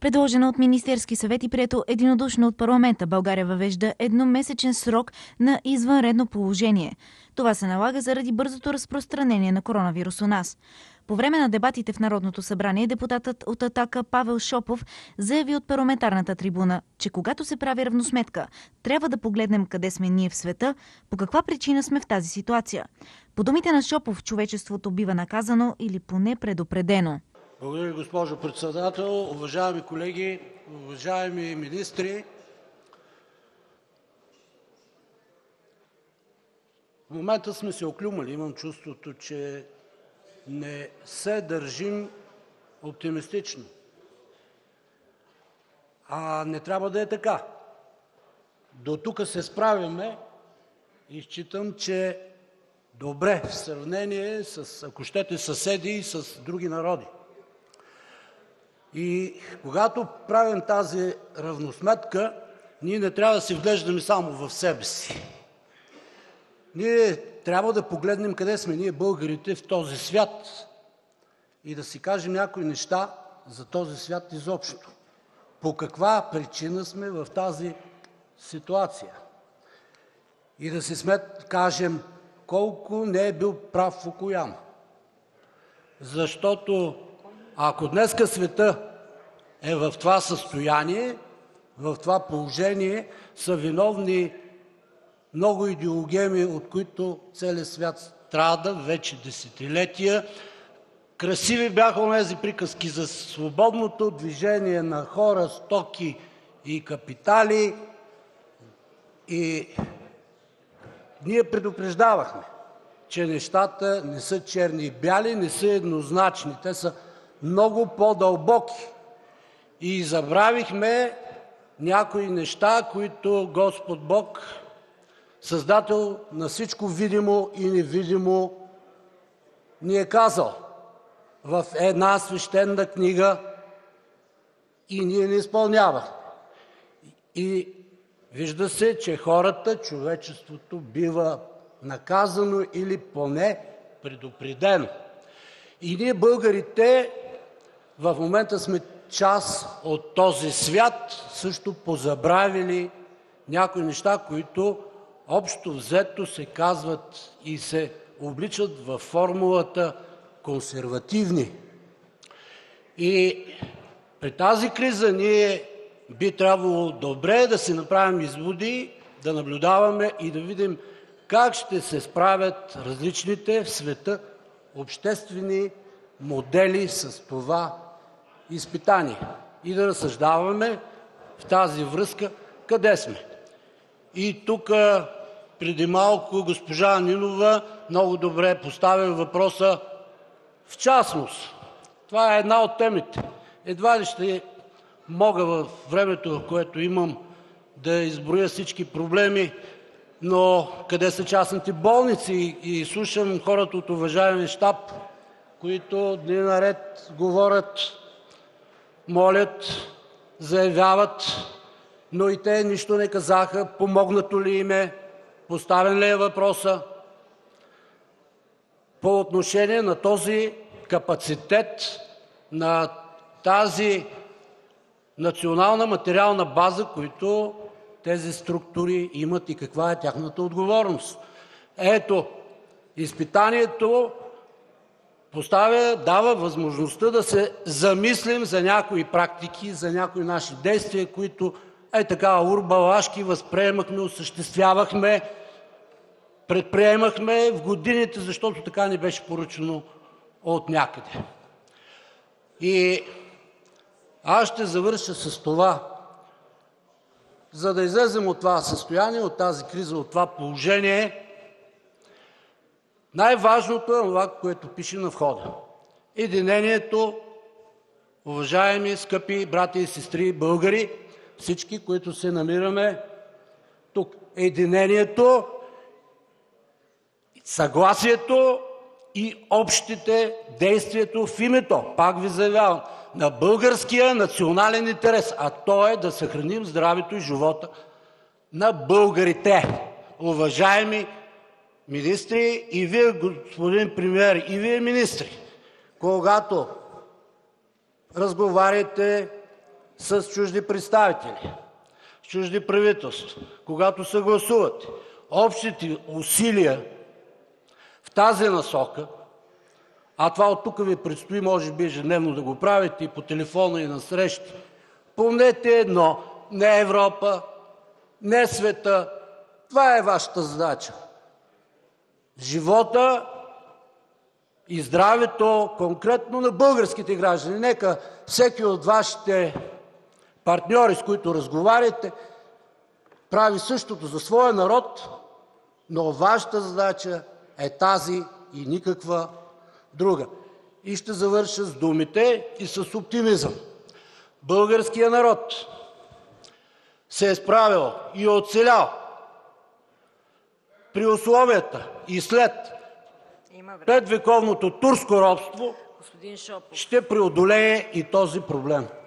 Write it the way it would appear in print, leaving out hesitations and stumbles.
Предложено от Министерски съвет и прието единодушно от парламента, България въвежда едномесечен срок на извънредно положение. Това се налага заради бързото разпространение на коронавирус у нас. По време на дебатите в Народното събрание депутатът от Атака Павел Шопов заяви от парламентарната трибуна, че когато се прави равносметка, трябва да погледнем къде сме ние в света, по каква причина сме в тази ситуация. По думите на Шопов, човечеството бива наказано или поне предупредено. Благодаря, госпожо председател. Уважаеми колеги, уважаеми министри! В момента сме се оклюмали. Имам чувството, че не се държим оптимистично. Не трябва да е така. Дотук се справяме и считам, че добре в сравнение с, ако щете, съседи и с други народи. И когато правим тази равносметка, ние не трябва да се вглеждаме само в себе си. Ние трябва да погледнем къде сме ние, българите, в този свят и да си кажем някои неща за този свят изобщо. По каква причина сме в тази ситуация. И да си кажем колко не е бил прав Фукуяма. Защото ако днеска света е в това състояние, в това положение, са виновни много идеологеми, от които целият свят страда вече десетилетия. Красиви бяха онези приказки за свободното движение на хора, стоки и капитали. И ние предупреждавахме, че нещата не са черни и бяли, не са еднозначни. Те са много по-дълбоки. И забравихме някои неща, които Господ Бог, Създател на всичко видимо и невидимо, ни е казал в една свещена книга и ние не изпълняваме. И вижда се, че хората, човечеството бива наказано или поне предупредено. И ние, българите, в момента сме част от този свят, също позабравили някои неща, които общо взето се казват и се обличат във формулата консервативни. И при тази криза ние би трябвало добре да си направим изводи, да наблюдаваме и да видим как ще се справят различните в света обществени модели с това изпитание. И да разсъждаваме в тази връзка къде сме. И тук преди малко госпожа Нинова много добре поставя въпроса в частност. Това е една от темите. Едва ли ще мога във времето, което имам, да изброя всички проблеми, но къде са частните болници? И слушам хората от уважаемия щаб, които дни наред говорят, молят, заявяват, но и те нищо не казаха, помогнато ли им е, поставен ли е въпроса по отношение на този капацитет, на тази национална материална база, които тези структури имат и каква е тяхната отговорност. Ето, изпитанието дава възможността да се замислим за някои практики, за някои наши действия, които така урбалашки възприемахме, осъществявахме, предприемахме в годините, защото така ни беше поръчано от някъде. И аз ще завърша с това. За да излезем от това състояние, от тази криза, от това положение, най-важното е това, което пише на входа. Единението, уважаеми, скъпи брати и сестри българи, всички, които се намираме тук. Единението, съгласието и общите действието в името, пак ви заявявам, на българския национален интерес, а то е да съхраним здравето и живота на българите. Уважаеми министри, и вие, господин премиер, и вие, министри, когато разговаряте с чужди представители, с чужди правителства, когато съгласувате общите усилия в тази насока, а това оттук ви предстои, може би, ежедневно да го правите и по телефона, и на срещи, помнете едно: не Европа, не света, това е вашата задача. Живота и здравето конкретно на българските граждани. Нека всеки от вашите партньори, с които разговаряте, прави същото за своя народ, но вашата задача е тази и никаква друга. И ще завърша с думите и с оптимизъм. Българският народ се е справил и оцелял при условията и след петвековното турско робство, ще преодолее и този проблем.